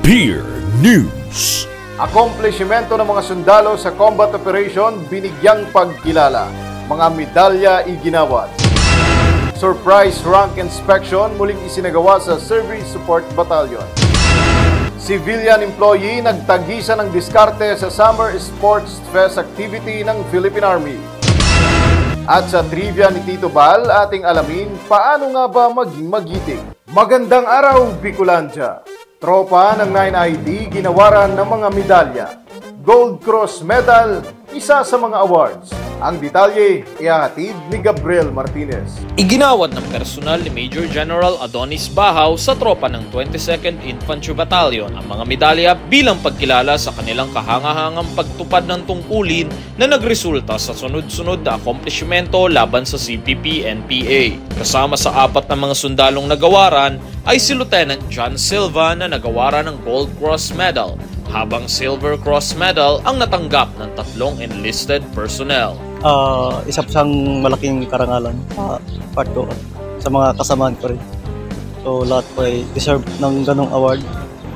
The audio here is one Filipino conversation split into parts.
Spear News. Akomplishmento ng mga sundalo sa combat operation binigyang pagkilala. Mga medalya iginawad. Surprise rank inspection muling isinagawa sa Service Support Battalion. Civilian employee nagtagisa ng diskarte sa Summer Sports Fest activity ng Philippine Army. At sa trivia ni Tito Bal, ating alamin paano nga ba maging magiting. Magandang araw, Bicolandia! Tropa ng 9ID ginawaran ng mga medalya. Gold Cross Medal, isa sa mga awards. Ang detalye, ihahatid ni Gabriel Martinez. Iginawad ng personal ni Major General Adonis Bahaw sa tropa ng 22nd Infantry Battalion ang mga medalya bilang pagkilala sa kanilang kahangahangang pagtupad ng tungkulin na nagresulta sa sunod-sunod na akomplishmento laban sa CPP-NPA. Kasama sa apat na mga sundalong nagawaran ay si Lieutenant John Silva na nagawaran ng Gold Cross Medal, habang Silver Cross Medal ang natanggap ng tatlong enlisted personnel. Isa siyang malaking karangalan part ko sa mga kasamaan ko rin. So lahat po ay deserve ng ganong award.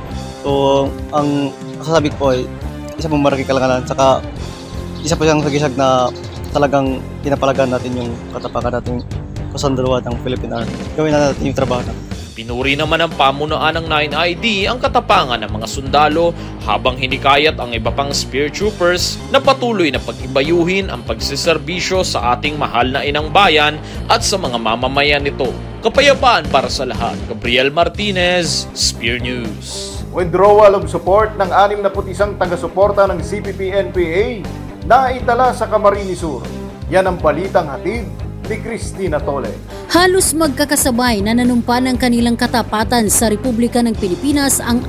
So ang masasabi ko ay isa pong malaking karangalan, saka isa po siyang sagisag na talagang pinapalagan natin yung katapangan natin kasandaluhan ng Philippine Army. Gawin na natin yung trabaho natin. Pinuri naman ng pamunuan ng 9ID ang katapangan ng mga sundalo habang hinikayat ang iba pang Spear Troopers na patuloy na pag-ibayuhin ang pagsiserbisyo sa ating mahal na inang bayan at sa mga mamamayan nito. Kapayapaan para sa lahat. Gabriel Martinez, Spear News. Withdrawal of support ng 61 taga-suporta ng CPP-NPA na itala sa Camarines Sur. Yan ang balitang hatid ni Cristina Tole. Halos magkakasabay na nanumpa ng kanilang katapatan sa Republika ng Pilipinas ang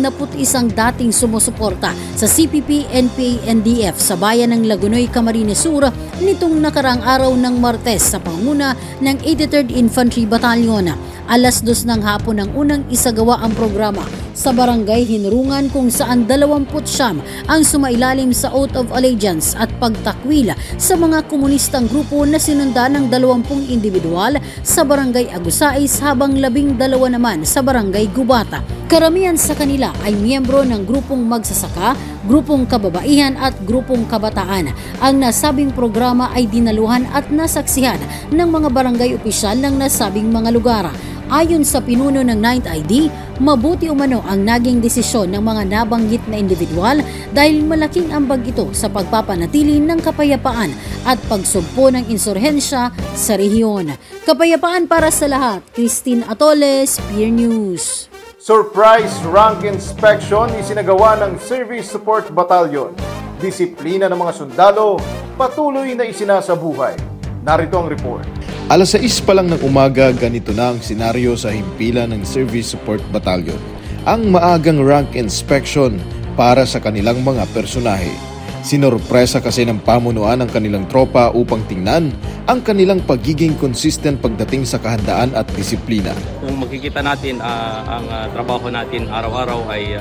61 dating sumusuporta sa CPP, NPA, NDF sa bayan ng Lagunoy, Camarines Sur nitong nakarang araw ng Martes sa panguna ng 83rd Infantry Battalion. Alas 2 ng hapon ang unang isagawa ang programa sa Barangay Hinurungan kung saan 20 ang sumailalim sa Oath of Allegiance at pagtakwil sa mga komunistang grupo na sinunda ng 20 individual sa Barangay Agusais habang 12 naman sa Barangay Gubata. Karamihan sa kanila ay miyembro ng grupong magsasaka, grupong kababaihan at grupong kabataan. Ang nasabing programa ay dinaluhan at nasaksihan ng mga barangay opisyal ng nasabing mga lugar. Ayon sa pinuno ng 9th ID, mabuti umano ang naging desisyon ng mga nabanggit na individual dahil malaking ambag ito sa pagpapanatili ng kapayapaan at pagsugpo ng insurhensya sa rehiyon. Kapayapaan para sa lahat. Christine Atole, Spear News. Surprise rank inspection isinagawa ng Service Support Battalion. Disiplina ng mga sundalo patuloy na isinasabuhay. Narito ang report. Alas 6 pa lang ng umaga, ganito na ang senaryo sa himpilan ng Service Support Battalion. Ang maagang rank inspection para sa kanilang mga personahe. Sinorpresa kasi ng pamunuan ng kanilang tropa upang tingnan ang kanilang pagiging consistent pagdating sa kahandaan at disiplina. Kung makikita natin, ang trabaho natin araw-araw ay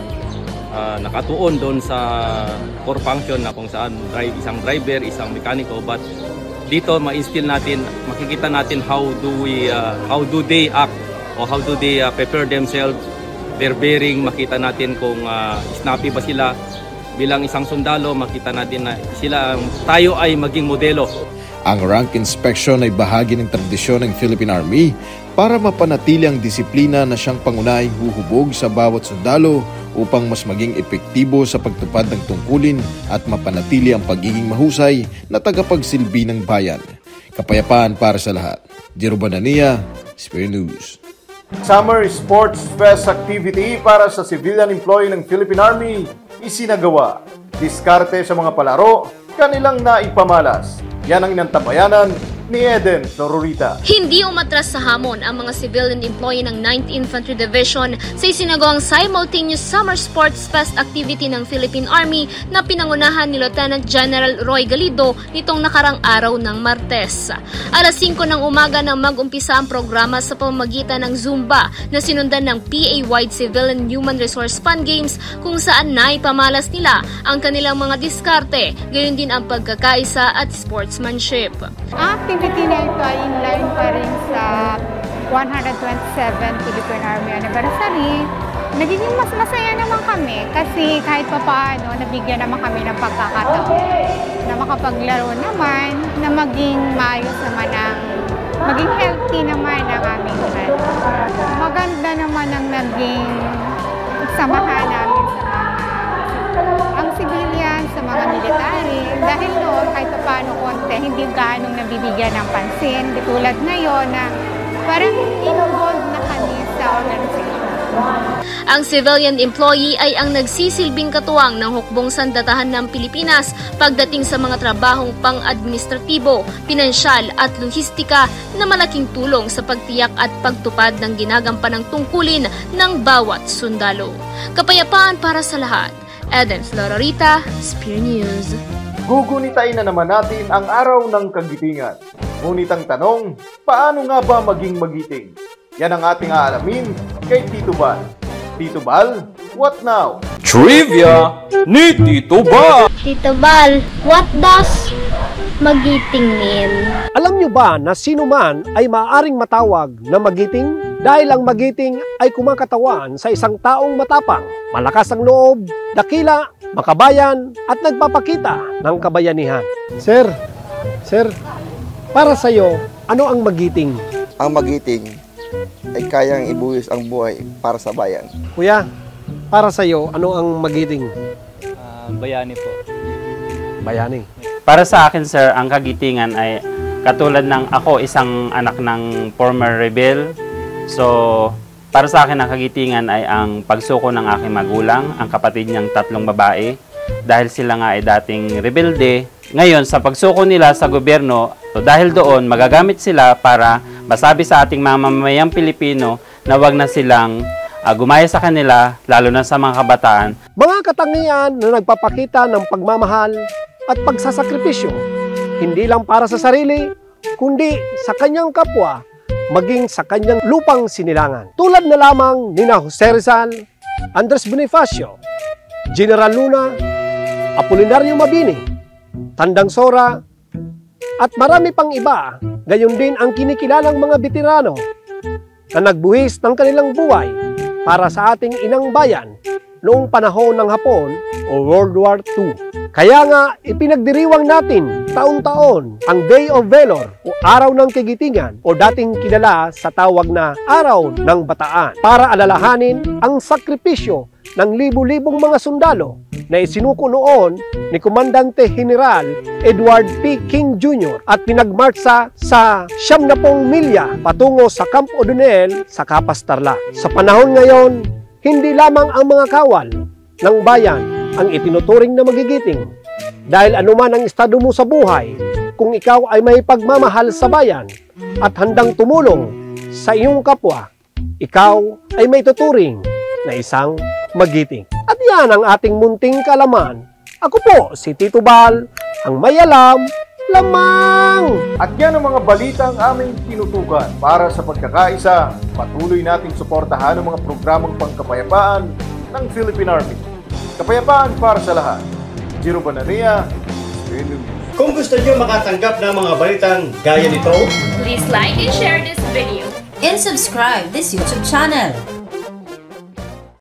nakatuon doon sa core function na kung saan isang driver, isang mekaniko, but dito ma-instill natin, makikita natin how do they act o how do they prepare themselves, their bearing, makita natin kung snappy ba sila. Bilang isang sundalo, makita natin na tayo ay maging modelo. Ang rank inspection ay bahagi ng tradisyon ng Philippine Army para mapanatili ang disiplina na siyang pangunahing huhubog sa bawat sundalo upang mas maging epektibo sa pagtupad ng tungkulin at mapanatili ang pagiging mahusay na tagapagsilbi ng bayan. Kapayapaan para sa lahat. Jero Banania, Spear News. Summer Sports Fest activity para sa civilian employee ng Philippine Army isinagawa. Diskarte sa mga palaro, kanilang naipamalas. Yan ang inantabayanan ni Eden Flororita. Hindi umatras sa hamon ang mga civilian employee ng 9th Infantry Division sa isinagawang simultaneous Summer Sports Fest activity ng Philippine Army na pinangunahan ni Lieutenant General Roy Galido nitong nakarang araw ng Martes. Alas 5 ng umaga nang mag-umpisa ang programa sa pamamagitan ng Zumba na sinundan ng PA-wide Civilian Human Resource Fund Games kung saan naipamalas nila ang kanilang mga diskarte, gayon din ang pagkakaisa at sportsmanship. Ang activity na ito ay in line pa rin sa 127 Philippine Army Anniversary, nagiging mas masaya naman kami kasi kahit pa paano, nabigyan naman kami ng pagkakataon na makapaglaro naman, na maging maayos naman maging healthy naman ang aming event. Maganda naman ang naging samahan namin ang civilian, sa mga military. Dahil noon, kahit pa paano konti, hindi ganong nabibigyan ng pansin. Tulad ngayon na parang involved na kami sa organization. Ang civilian employee ay ang nagsisilbing katuwang ng hukbong sandatahan ng Pilipinas pagdating sa mga trabahong pang-administratibo, pinansyal at lohistika na malaking tulong sa pagtiyak at pagtupad ng ginagampanang tungkulin ng bawat sundalo. Kapayapaan para sa lahat. Eden Florarita, Spear News. Gugunitain na naman natin ang araw ng kagitingan. Ngunit ang tanong, paano nga ba maging magiting? Yan ang ating aalamin kay Tito Bal. Tito Bal, what now? Trivia ni Tito Bal! Tito Bal, what does magiting mean? Alam nyo ba na sino man ay maaaring matawag na magiting? Dahil ang magiting ay kumakatawan sa isang taong matapang, malakas ang loob, dakila, makabayan, at nagpapakita ng kabayanihan. Sir, para sa'yo, ano ang magiting? Ang magiting ay kayang ibuwis ang buhay para sa bayan. Kuya, para sa'yo, ano ang magiting? Bayani po. Bayani. Para sa akin, sir, ang kagitingan ay katulad ng ako, isang anak ng former rebel. So, para sa akin, ang kagitingan ay ang pagsuko ng aking magulang, ang kapatid niyang 3 babae. Dahil sila nga ay dating rebelde. Ngayon, sa pagsuko nila sa gobyerno, so dahil doon, magagamit sila para masabi sa ating mga mamamayang Pilipino na wag na silang gumaya sa kanila, lalo na sa mga kabataan. Mga katangian na nagpapakita ng pagmamahal at pagsasakripisyo, hindi lang para sa sarili, kundi sa kanyang kapwa, maging sa kanyang lupang sinilangan. Tulad na lamang nina Jose Rizal, Andres Bonifacio, General Luna, Apolinario Mabini, Tandang Sora, at marami pang iba. Gayon din ang kinikilalang mga veterano na nagbuhis ng kanilang buhay para sa ating inang bayan noong panahon ng Hapon o World War II. Kaya nga, ipinagdiriwang natin taon-taon ang Day of Valor o Araw ng Kagitingan o dating kilala sa tawag na Araw ng Bataan para alalahanin ang sakripisyo ng libu-libong mga sundalo na isinuko noon ni Komandante General Edward P. King Jr. at pinagmarsa sa 70 milya patungo sa Camp O'Donnell sa Capas Tarlac. Sa panahon ngayon, hindi lamang ang mga kawal ng bayan ang itinuturing na magigiting. Dahil anuman ang estado mo sa buhay, kung ikaw ay may pagmamahal sa bayan at handang tumulong sa iyong kapwa, ikaw ay may tuturing na isang magiting. At yan ang ating munting kalaman. Ako po, si Tito Bal, ang may alam lamang. At yan ang mga balitang aming tinutukan. Para sa pagkakaisa, patuloy nating suportahan ang mga programang pangkapayapaan ng Philippine Army. Kapayapaan para sa lahat. Jiro Banania, Spear News. Kung gusto niyo makatanggap ng mga balitang gaya nito, Please like and share this video. And subscribe this YouTube channel.